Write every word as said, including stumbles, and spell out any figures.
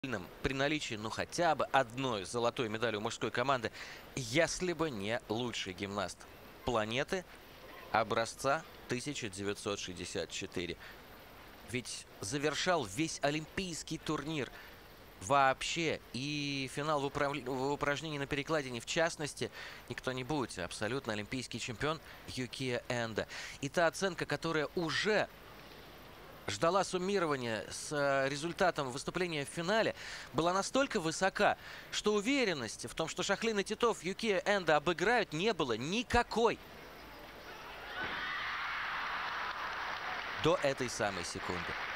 при наличии, ну, хотя бы одной золотой медали у мужской команды, если бы не лучший гимнаст планеты образца тысяча девятьсот шестьдесят четыре. Ведь завершал весь олимпийский турнир вообще, и финал в, управ... в упражнении на перекладине в частности, не кто-нибудь, а абсолютно олимпийский чемпион Юкия Энда. И та оценка, которая уже ждала суммирования с результатом выступления в финале, была настолько высока, что уверенности в том, что Шахлин и Титов Юкия Энда обыграют, не было никакой. До этой самой секунды.